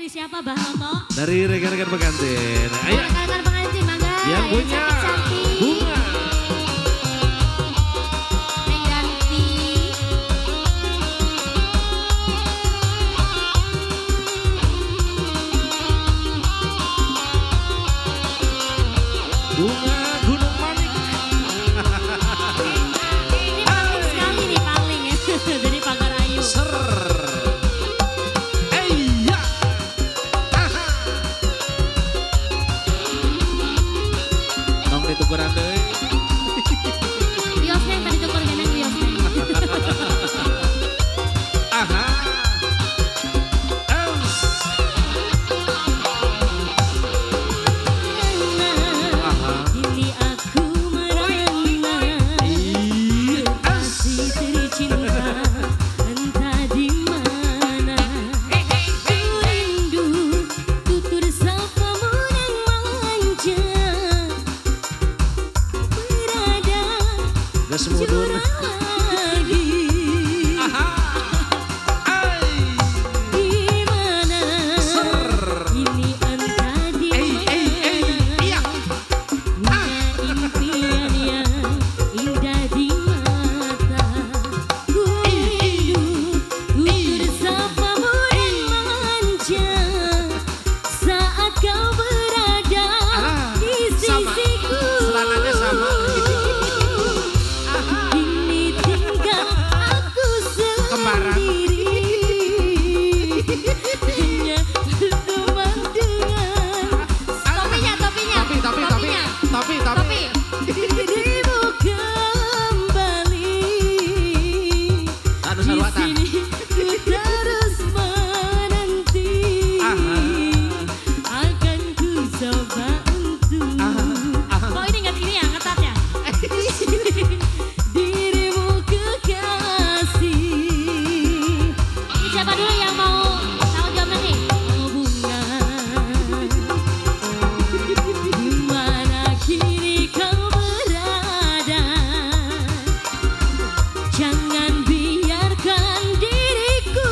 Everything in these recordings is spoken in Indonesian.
dari siapa Bang Toto? Dari rekan-rekan pengantin. Ayo. Rekan-rekan pengantin, mangga. Yang punya bunga. Neng Yanti. Bunga Gunung Manik. Ini paling sekali nih paling ya. Dari Pagar Ayu. Ser. Iya. Nong ditukuran deui. Biosnya yang tadi tukur geneng biosnya. Aha. Kini aku merana kasih tercinta entah di mana. Ku rindu tutur sapamu yang manja berada Gas mudun. lagi. Di mana kini entah di mana. Punya impian yang indah di mata. Ku rindu tutur sapamu yang manja saat kau berada di sisiku. Selananya sama. Kini tinggal aku Kembaran. sendiri. Hanya berteman dengan topinya. Tapi. Dirimu kembali. Anu Di sarwata. sini ku terus menanti. Akan ku coba untuk. Kok ini nggak ini ya ngetatnya? Dirimu kekasih. Ini siapa dulu yang mau tahu jawabnya nih? Oh bunga. Di mana kini kau berada? Jangan biarkan diriku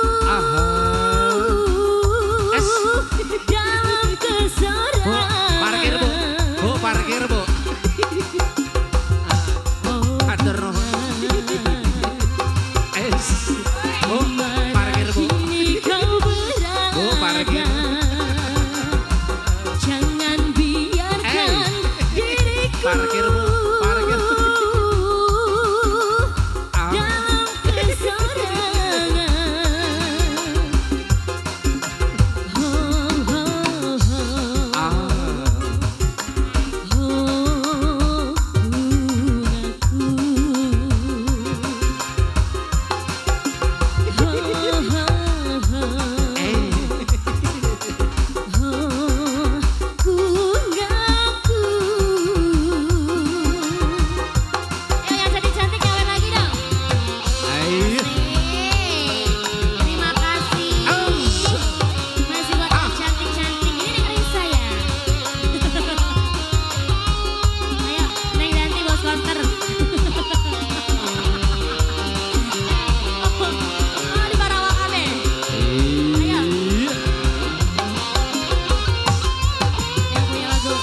dalam Parkir bu. kesorangan. Bu parkir bu. Oh, Hatur nuhun. Bu parkir bu. kini kau berada. Bu, parkir. Jangan biarkan diriku Parkir bu. Parkir. dalam kesorangan. Oh, oh, oh. Oh, bungaku. Oh, oh, oh. Oh, bungaku. Ayo yang cantik-cantik kawin lagi dong. Ayo. Terima kasih. Masih buat yang cantik-cantik. Ini dengerin saya. Ayo, Neng Yanti bos konter. Oh, di Parawakan ya? Ayo. Yang punya lagu.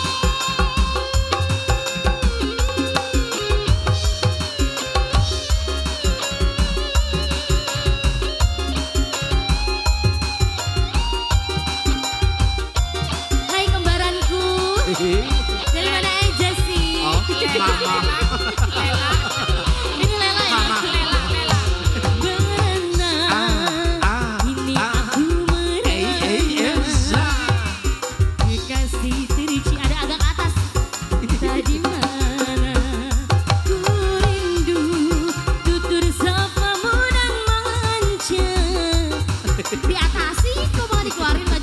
Hai kembaranku. Dari mana aja sih? Oh, Mama. Lela. Ini Lela ya? Mama. Lela. Berenang. Ini aku merenang. Kekasih terici ada agak atas. Entah di mana. Ku rindu tutur sapamu dan manja. Di atas sih kok mau dikeluarin